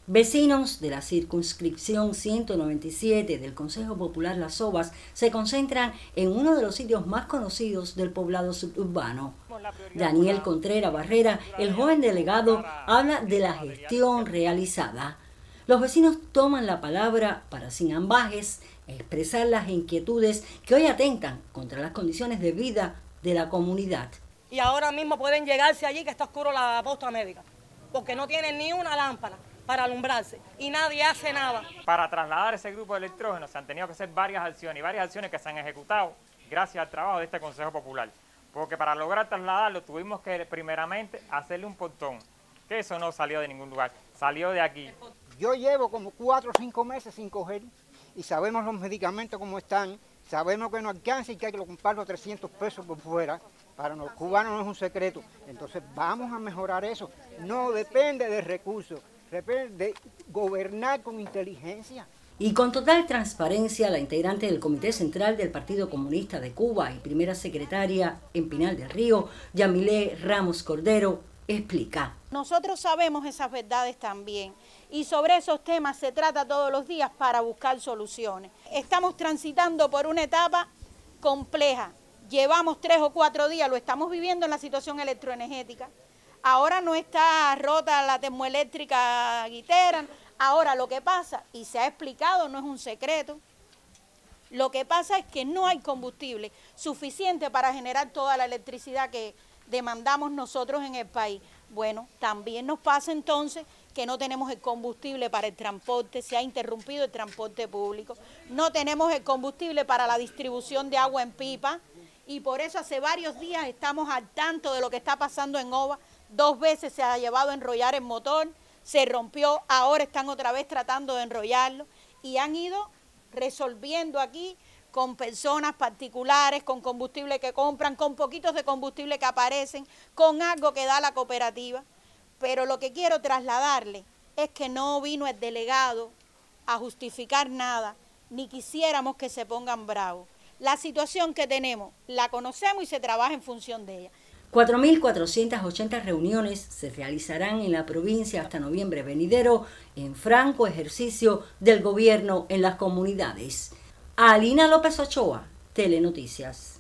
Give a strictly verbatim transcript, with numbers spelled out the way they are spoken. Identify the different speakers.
Speaker 1: Vecinos de la circunscripción ciento noventa y siete del Consejo Popular Las Ovas se concentran en uno de los sitios más conocidos del poblado suburbano. Daniel Contreras Barrera, el joven delegado, habla de la gestión realizada. Los vecinos toman la palabra para, sin ambajes, expresar las inquietudes que hoy atentan contra las condiciones de vida de la comunidad.
Speaker 2: Y ahora mismo pueden llegarse allí que está oscuro la posta médica, porque no tienen ni una lámpara para alumbrarse y nadie hace nada.
Speaker 3: Para trasladar ese grupo de electrógenos se han tenido que hacer varias acciones y varias acciones que se han ejecutado gracias al trabajo de este Consejo Popular. Porque para lograr trasladarlo tuvimos que primeramente hacerle un portón, que eso no salió de ningún lugar, salió de aquí.
Speaker 4: Yo llevo como cuatro o cinco meses sin coger y sabemos los medicamentos cómo están, sabemos que no alcanza y que hay que comprar los trescientos pesos por fuera. Para los cubanos no es un secreto, entonces vamos a mejorar eso. No depende de recursos, depende de gobernar con inteligencia.
Speaker 1: Y con total transparencia, la integrante del Comité Central del Partido Comunista de Cuba y primera secretaria en Pinal del Río, Yamilé Ramos Cordero, explica.
Speaker 5: Nosotros sabemos esas verdades también y sobre esos temas se trata todos los días para buscar soluciones. Estamos transitando por una etapa compleja. Llevamos tres o cuatro días, lo estamos viviendo en la situación electroenergética. Ahora no está rota la termoeléctrica Guitera. Ahora lo que pasa, y se ha explicado, no es un secreto, lo que pasa es que no hay combustible suficiente para generar toda la electricidad que demandamos nosotros en el país. Bueno, también nos pasa entonces que no tenemos el combustible para el transporte, se ha interrumpido el transporte público, no tenemos el combustible para la distribución de agua en pipa, y por eso hace varios días estamos al tanto de lo que está pasando en Ova. Dos veces se ha llevado a enrollar el motor, se rompió, ahora están otra vez tratando de enrollarlo y han ido resolviendo aquí con personas particulares, con combustible que compran, con poquitos de combustible que aparecen, con algo que da la cooperativa. Pero lo que quiero trasladarle es que no vino el delegado a justificar nada, ni quisiéramos que se pongan bravos. La situación que tenemos la conocemos y se trabaja en función de ella.
Speaker 1: cuatro mil cuatrocientas ochenta reuniones se realizarán en la provincia hasta noviembre venidero en franco ejercicio del gobierno en las comunidades. Alina López Ochoa, Telenoticias.